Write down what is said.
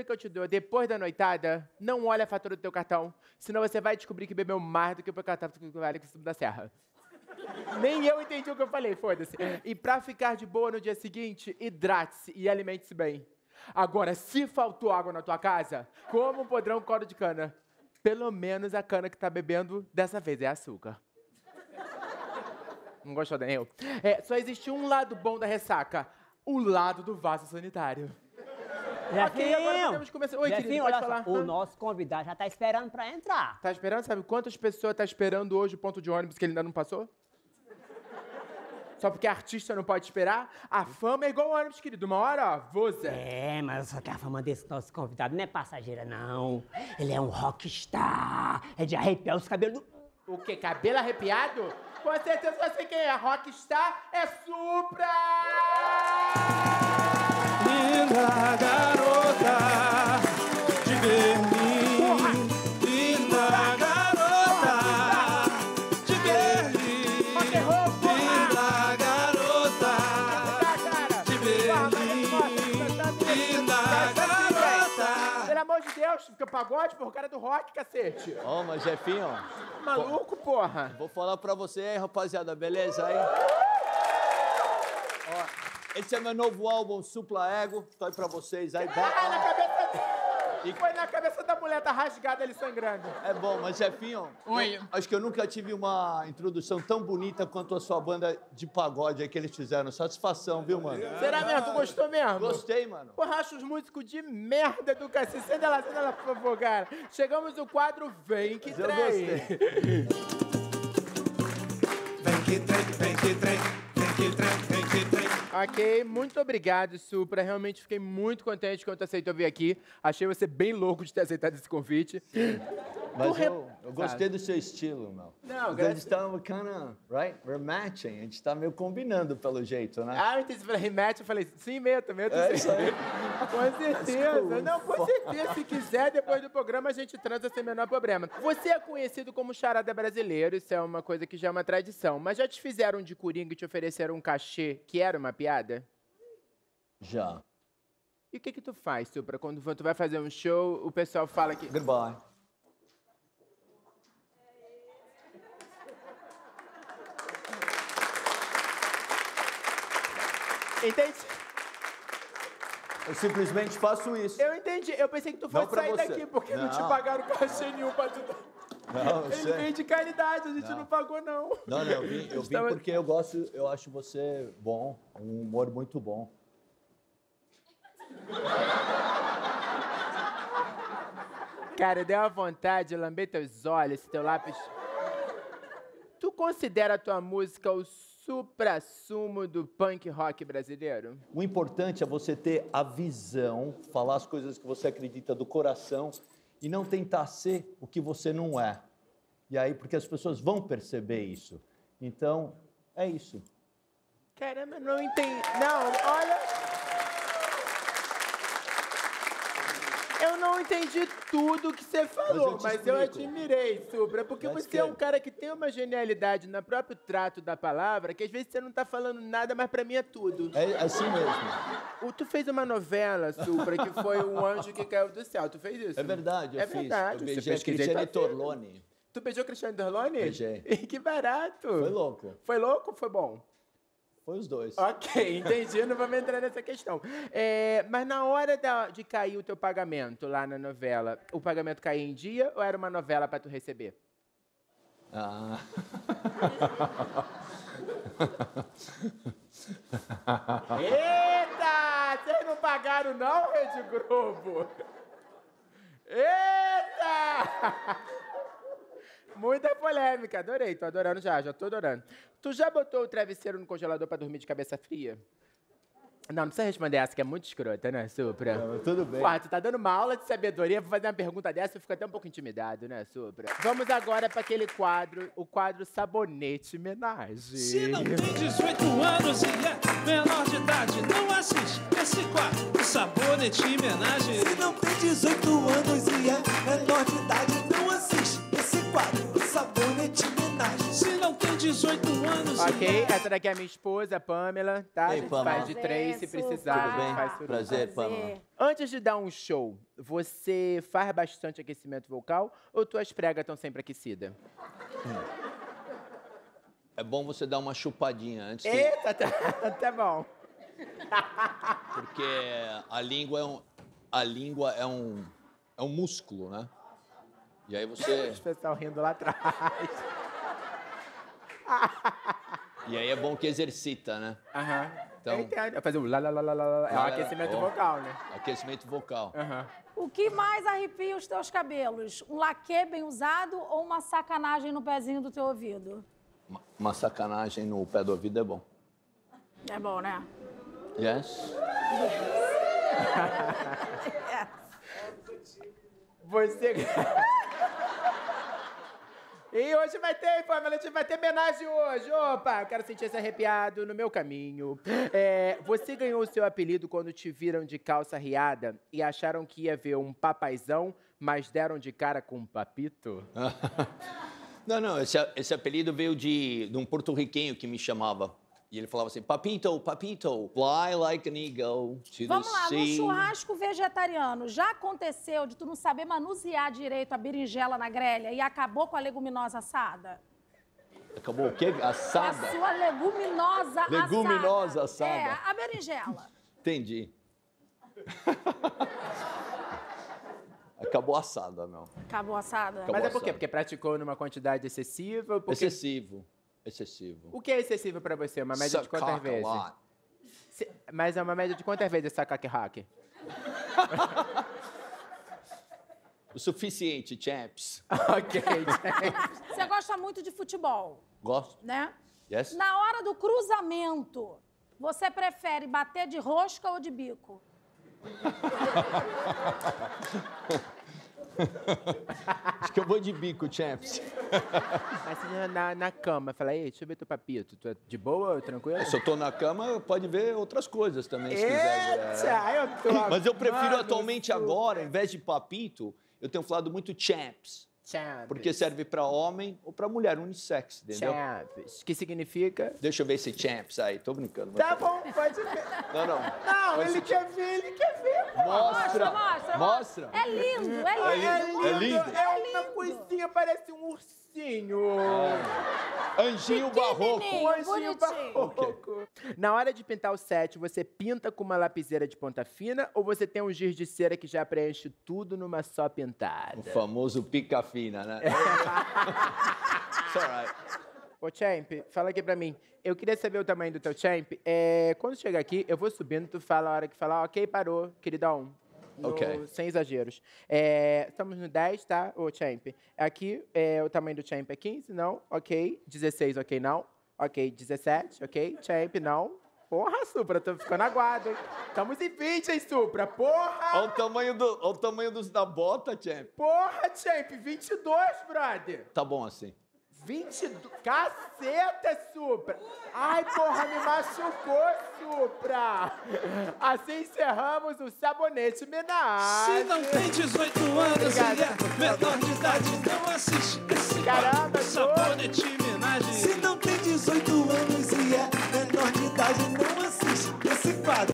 que eu te dou, depois da noitada, não olha a fatura do teu cartão, senão você vai descobrir que bebeu mais do que o cartão do Vale da Serra. Nem eu entendi o que eu falei, foda-se. E pra ficar de boa no dia seguinte, hidrate-se e alimente-se bem. Agora, se faltou água na tua casa, como um podrão caldo de cana. Pelo menos a cana que tá bebendo, dessa vez, é açúcar. Não gostou, Daniel? Só existe um lado bom da ressaca. O lado do vaso sanitário. Ok, agora podemos começar. Oi, querido, pode falar. O nosso convidado já tá esperando pra entrar. Tá esperando? Sabe quantas pessoas tá esperando hoje o ponto de ônibus que ele ainda não passou? Só porque artista não pode esperar? A fama é igual o ônibus, querido. Uma hora, ó, voza. Mas só que a fama desse nosso convidado não é passageira, não. Ele é um rockstar. É de arrepiar os cabelos. O quê? Cabelo arrepiado? Com certeza eu sei quem é. Rockstar é Supra! Linda garota de Berlim. Linda garota de Berlim. Linda garota de Berlim. Linda garota. Pelo amor de Deus, fica pagode, porra, o cara é do rock, cacete. Ó, mas Jefinho, Maluco, porra. vou falar pra você aí, rapaziada, beleza aí? Ó, esse é meu novo álbum, Supla Ego. Tô aí pra vocês aí. Na cabeça dele. Foi na cabeça da mulher, tá rasgada ali sangrando. É bom, mas Jefinho, Oi. acho que eu nunca tive uma introdução tão bonita quanto a sua banda de pagode aí que eles fizeram. Satisfação, viu, mano? Será mesmo? Tu gostou mesmo? Gostei, mano. Porra, acho os músicos de merda do cacete. Senta lá, por favor, cara. Chegamos no quadro Vem Que Eu Trem. gostei. Vem que trem, vem que trem, vem que trem, vem que trem. Ok, muito obrigado, Supra. Realmente fiquei muito contente quando tu aceitou vir aqui. Achei você bem louco de ter aceitado esse convite. Mas eu gostei do seu estilo, meu. Não, a gente tá kinda, right? We're matching. A gente tá meio combinando pelo jeito, né? Ah, eu entendi. Você falou rematch, eu falei, sim, meto. É isso aí. Com certeza. Desculpa. Não, com certeza. Se quiser, depois do programa, a gente transa sem o menor problema. Você é conhecido como charada brasileiro, isso é uma coisa que já é uma tradição. Mas já te fizeram de coringa e te ofereceram um cachê que era uma piada? Já. E o que tu faz, Supra? Quando tu vai fazer um show, o pessoal fala que... Goodbye. Entende? Eu simplesmente faço isso. Eu entendi. Eu pensei que tu fosse pra sair você. daqui, porque não te Não. pagaram cachê nenhum pra tu... Não, eu Ele sei. veio de caridade, a gente não pagou, não. Não, eu vim porque eu acho você bom, um humor muito bom. Cara, deu uma vontade de lamber teus olhos, esse teu lápis. Tu considera a tua música o suprassumo do punk rock brasileiro? O importante é você ter a visão, falar as coisas que você acredita do coração e não tentar ser o que você não é. E aí, porque as pessoas vão perceber isso. Então, é isso. Caramba, não entendi. Não, olha... Eu não entendi tudo que você falou, mas eu admirei, Supra, porque você é um cara que tem uma genialidade no próprio trato da palavra, que às vezes você não tá falando nada, mas pra mim é tudo. É assim mesmo. Tu fez uma novela, Supra, que foi Um Anjo que Caiu do Céu. Tu fez isso? É verdade, eu fiz. Verdade, Eu você beijei a pesquisei, Cristiane tá vendo? Torlone. Tu beijou Cristiane Torlone? Beijei. Que barato. Foi louco. Foi louco ou foi bom? Foi os dois. Ok, entendi, não vamos entrar nessa questão. Mas na hora de cair o teu pagamento lá na novela, o pagamento caía em dia ou era uma novela pra tu receber? Ah. Eita! Vocês não pagaram não, Rede Globo? Eita! Muita polêmica, adorei, tô adorando já tô adorando. Tu já botou o travesseiro no congelador pra dormir de cabeça fria? Não precisa responder essa, que é muito escrota, né, Supra? Não, tudo bem. Porra, tu tá dando uma aula de sabedoria, vou fazer uma pergunta dessa, eu fico até um pouco intimidado, né, Supra? Vamos agora pra aquele quadro, o quadro Sabonete Homenagem. Se não tem 18 anos e é menor de idade, não assiste esse quadro, o Sabonete Homenagem. Se não tem 18 anos e é menor de idade, não assiste esse quadro, o Sabonete Homenagem. Se não tem 18 anos Ok, Essa daqui é a minha esposa, a Pamela, tá? Ei, a gente Pamela. faz de 3 se Prazer, precisar. Tudo bem? Faz tudo. Prazer, Pamela. Antes de dar um show, você faz bastante aquecimento vocal ou tuas pregas estão sempre aquecidas? É bom você dar uma chupadinha antes, que- Eita, tá bom. porque a língua é um músculo, né? E aí você... O pessoal rindo lá atrás. E aí é bom que exercita, né? Aham. Então- Eu entendo. Eu fazer o lá. É um Lá, aquecimento ó. vocal, né? Aquecimento vocal. Aham. O que mais arrepia os teus cabelos? Um laquê bem usado ou uma sacanagem no pezinho do teu ouvido? Uma sacanagem no pé do ouvido é bom. É bom, né? Yes? Você... E hoje vai ter, Pamela, a gente vai ter homenagem hoje. Opa, eu quero sentir esse arrepiado no meu caminho. Você ganhou o seu apelido quando te viram de calça riada e acharam que ia ver um papaizão, mas deram de cara com um papito? Não, esse apelido veio de um porto-riquenho que me chamava. E ele falava assim, papito, papito, fly like an eagle to Vamos the lá, no sea. churrasco vegetariano, já aconteceu de tu não saber manusear direito a berinjela na grelha e acabou com a leguminosa assada? Acabou o quê? Assada? A sua leguminosa assada. Leguminosa assada. É, a berinjela. Entendi. Acabou assada, meu. Acabou assada? Acabou. Mas é por quê? assado. Porque praticou numa quantidade excessiva? Porque... Excessivo. Excessivo. O que é excessivo pra você? Uma média de Suck quantas cock a vezes? lot. Mas é uma média de quantas vezes essa hack? O suficiente, champs. Ok, gente. Você gosta muito de futebol, Gosto? né? Yes? Na hora do cruzamento, você prefere bater de rosca ou de bico? Acho que eu vou de bico, champs. Assim, na cama, fala, ei, deixa eu ver teu papito. Tu é de boa, tranquilo? Se eu tô na cama, pode ver outras coisas também, se quiser. Eita, eu tô Mas eu prefiro amando atualmente isso. agora, em vez de papito, eu tenho falado muito champs. Champs. Porque serve pra homem ou pra mulher, unissex, entendeu? Champs. Que significa? Deixa eu ver esse champs aí, tô brincando. Tá bom, pode ver. Não, não. Não, Mas ele se- quer ver, ele quer ver. pô. Mostra, Mostra. mostra. É lindo, é lindo. É lindo? É uma coisinha, parece um ursinho. Anjinho barroco. Pequenininho. Um anjinho Bonitinho. barroco. Na hora de pintar o set, você pinta com uma lapiseira de ponta fina ou você tem um giz de cera que já preenche tudo numa só pintada? O famoso pica-fina, né? It's alright. Ô, Champ, fala aqui pra mim. Eu queria saber o tamanho do teu Champ. Quando chegar aqui, eu vou subindo, tu fala a hora que falar, ok, parou, queridão. Ok. Sem exageros. Estamos no 10, tá, ô Champ? Aqui, o tamanho do Champ é 15, não? Ok. 16, ok, não? Ok. 17, ok. Champ, não. Porra, Supra, tô ficando aguado, hein? Estamos em 20, hein, Supra? Porra! Olha o tamanho da bota, champ. Porra, Champ, 22, brother! Tá bom assim. 22. Caceta, Supra! Ai, porra, me machucou, Supra! Assim encerramos o Sabonete Menage. Se não tem 18 anos Obrigado. e é menor de idade, não assiste esse Caramba, Sabonete Menage.